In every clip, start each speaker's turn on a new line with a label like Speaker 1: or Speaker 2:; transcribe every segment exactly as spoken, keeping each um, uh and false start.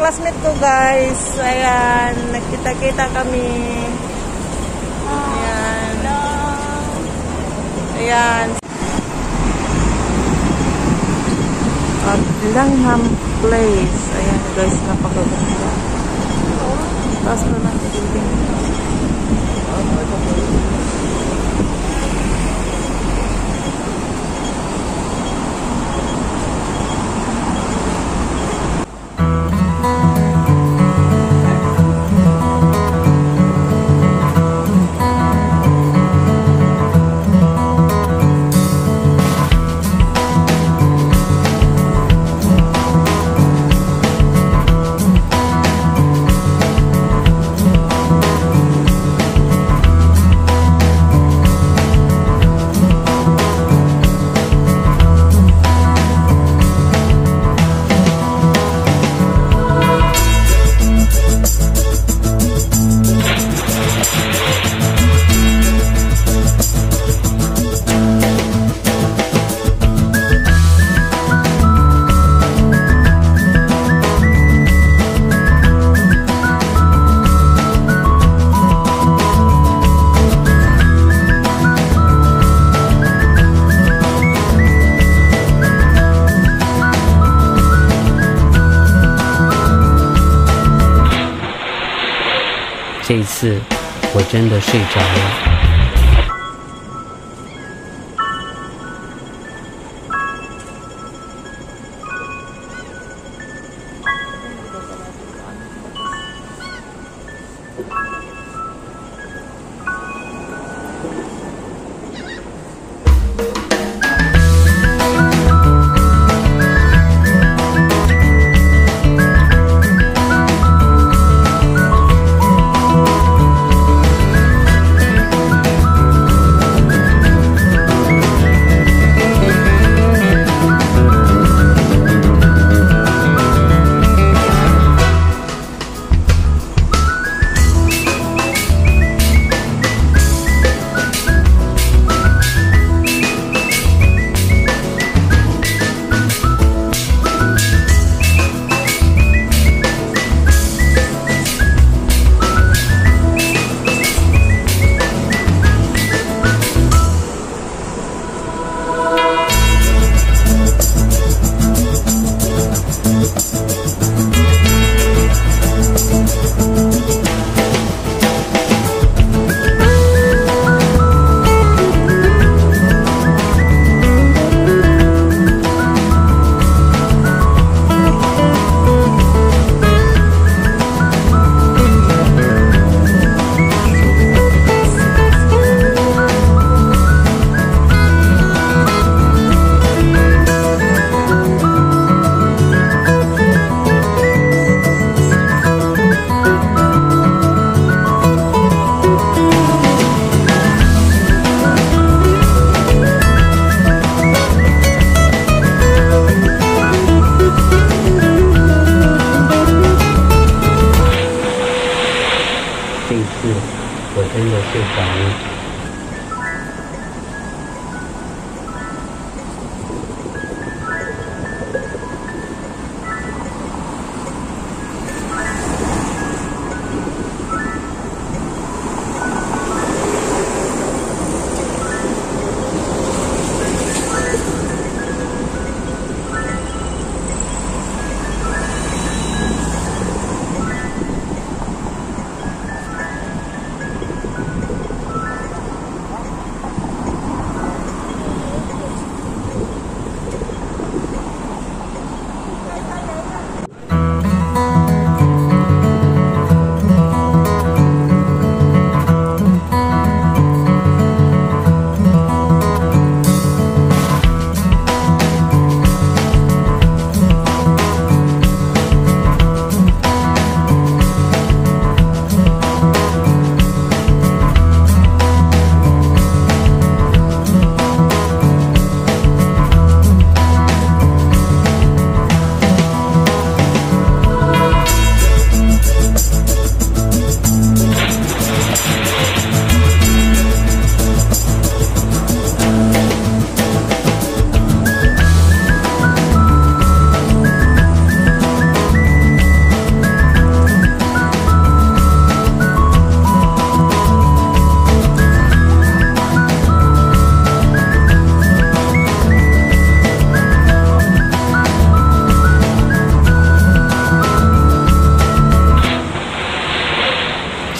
Speaker 1: classmate ko, guys. Ayan, nagkita-kita kami. Ayan. Ayan. At Langham Place. Ayan, guys, napakaganda. Taas pa lang sa building.
Speaker 2: 这一次，我真的睡着了。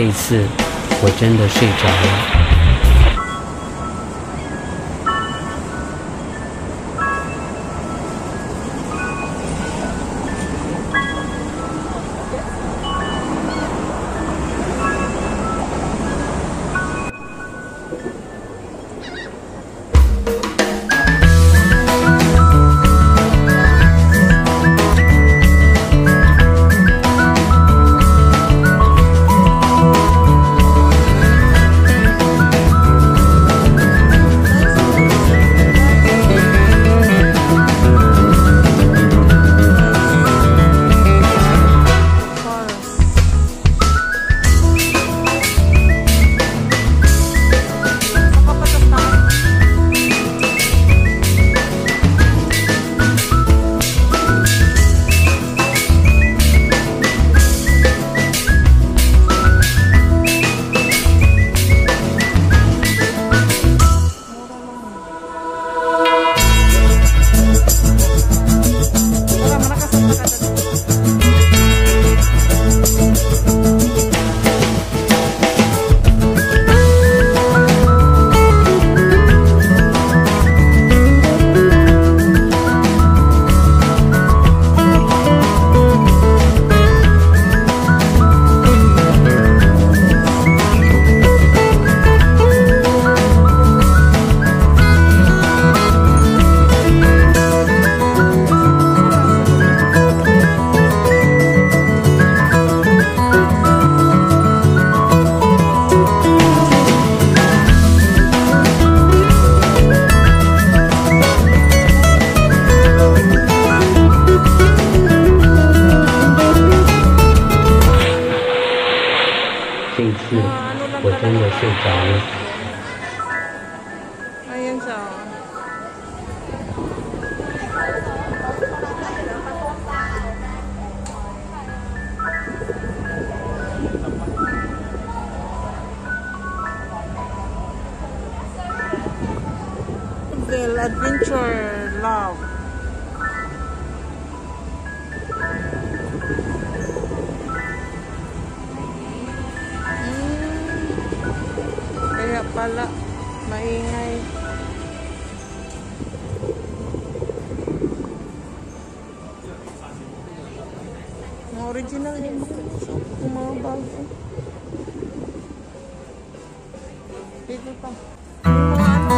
Speaker 2: 这一次我真的睡着了。这一次我真的睡着了。
Speaker 1: Ayan siya. Del Adventure Love. Kaya pala maingay. Mga original yun. Yung mga bago. Dito pa. Yung mga ano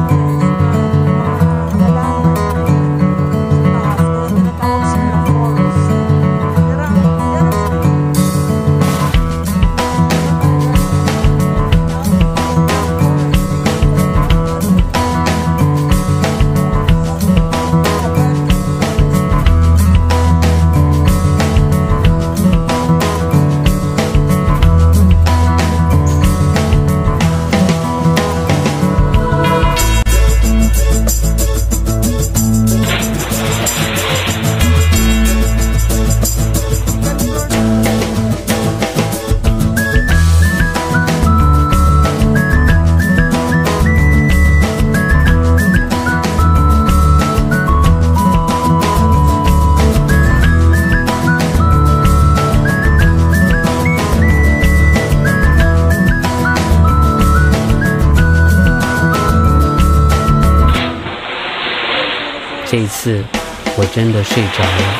Speaker 2: 这一次我真的睡着了。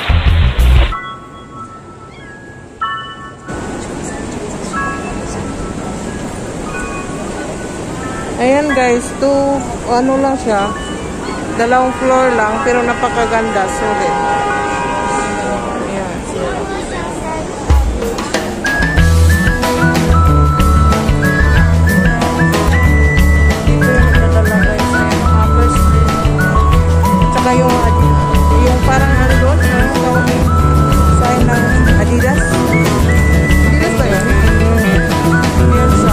Speaker 1: Ayan guys, two, ano lang siya, dalawang floor lang, pero napakaganda, solid. Ayan. Dito yung nadala guys, ayan, mga first day. Tsaka yung, yung parang ano doon, ano, tawag yung sign ng Adidas. Adidas ba yan? Ayan siya.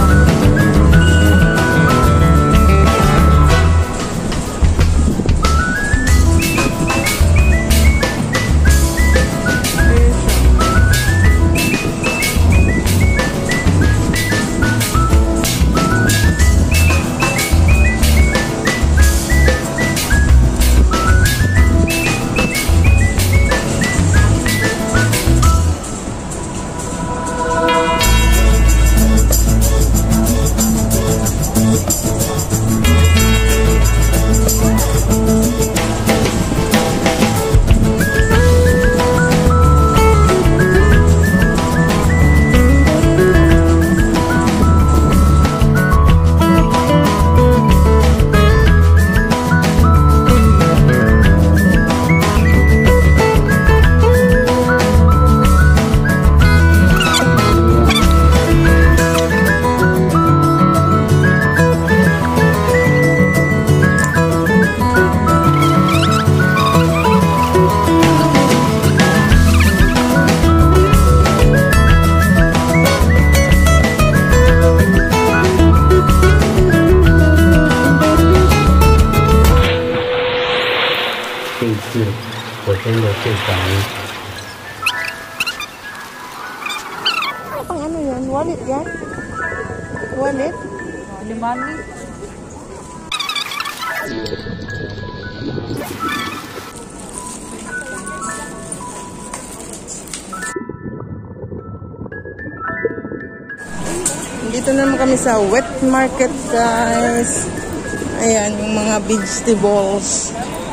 Speaker 2: 真的睡着了。
Speaker 1: Pang ano yan? Wallet yan? Wallet?
Speaker 3: Limani.
Speaker 1: Dito naman kami sa wet market, guys. Ayan, yung mga vegetables.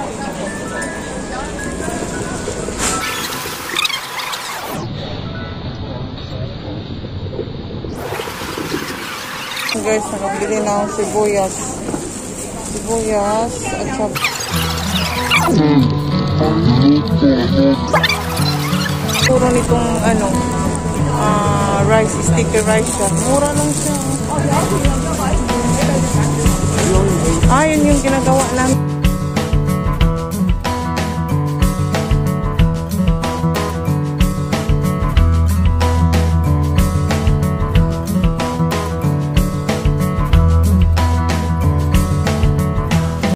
Speaker 1: Guys, nakabili na akong sibuyas. Sibuyas at saka puro nitong ano, uh, rice, sticky rice siya. Mura lang siya. Ah, yun yung ginagawa namin.